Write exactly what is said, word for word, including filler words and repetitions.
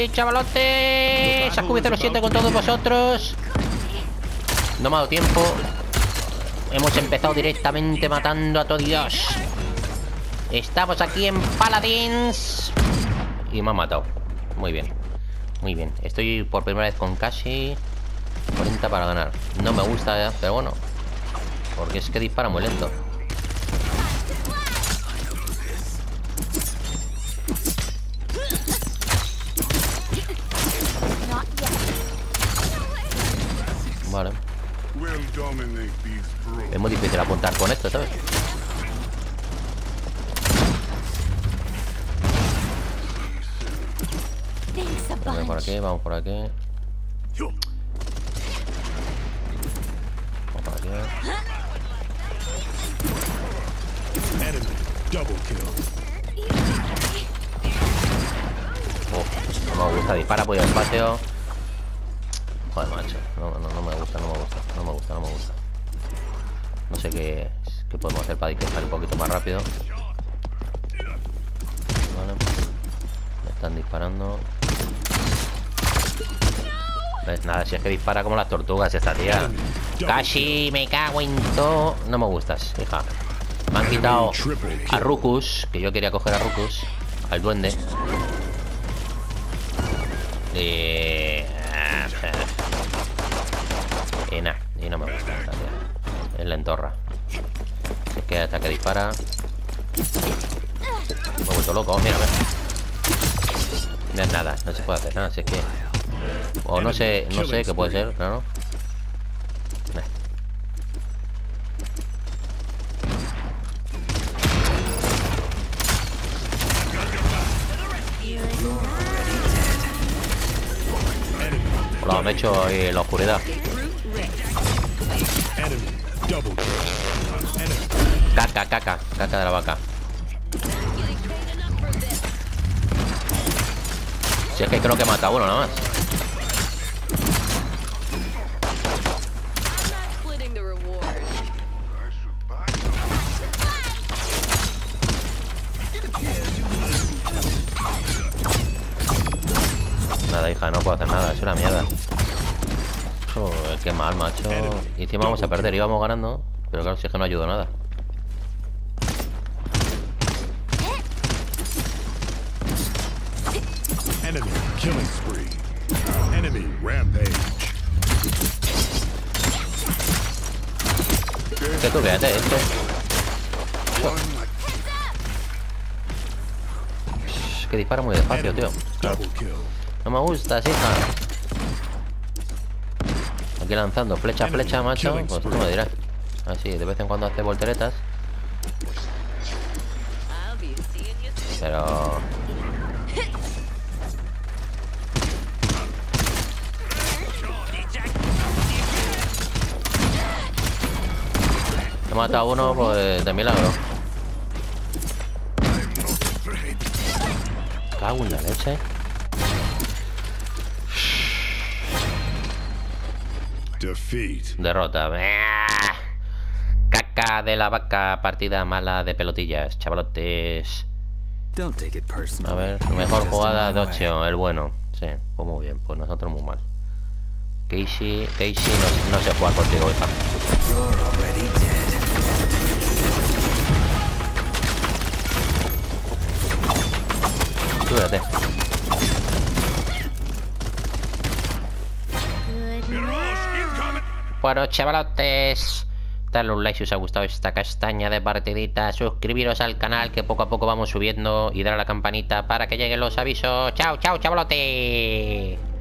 sí, chavalotes. Scooby cero siete con todos vosotros. No me ha dado tiempo. Hemos empezado directamente matando a todo Dios. Estamos aquí en Paladins. Y me ha matado. Muy bien. Muy bien. Estoy por primera vez con casi cuarenta para ganar. No me gusta ya, pero bueno. Porque es que dispara muy lento. Vale. Es muy difícil apuntar con esto, ¿sabes? Vamos por aquí, vamos por aquí. Vamos por aquí. Oh, no me gusta, dispara por el espacio. Joder, macho, no, no, no me gusta, no me gusta, no me gusta, no me gusta. No sé qué, qué podemos hacer para disparar un poquito más rápido. Vale. Me están disparando. ¿Ves? Nada, si es que dispara como las tortugas esta tía. Casi me cago en todo. No me gustas, hija. Me han quitado a Rukus, que yo quería coger a Rukus, al duende. Eh... Y nada, y no me gusta esta tía. Es la entorra. Es que hasta que dispara. Me he vuelto loco, mira, a ver. No es nada, no se puede hacer nada, si es que. O no sé, no sé qué puede ser, claro. Nah. Hola, me he hecho ahí en la oscuridad. Caca, caca, caca de la vaca. Si es que creo que mata a uno nada más. Nada, hija, no puedo hacer nada, es una mierda. Joder, qué mal, macho. Y encima vamos a perder, íbamos ganando. Pero claro, si es que no ayudó nada. Enemy killing spree. Enemy rampage. Que tú quédate esto. Es que dispara muy despacio, tío. Claro. No me gusta, hija. Aquí lanzando flecha, flecha, macho. Pues tú me dirás. Así, de vez en cuando hace volteretas. Pero... he matado a uno, pues, de milagro. Cago en la leche. Defeat. Derrota. Caca de la vaca, partida mala de pelotillas, chavalotes. A ver, mejor jugada de ocho, el bueno. Sí, pues muy bien, pues nosotros muy mal. Casey, Casey no, no se juega contigo, hija. Súbete. Bueno, chavalotes, darle un like si os ha gustado esta castaña de partidita. Suscribiros al canal, que poco a poco vamos subiendo. Y dar a la campanita para que lleguen los avisos. Chao, chao, chavalotes.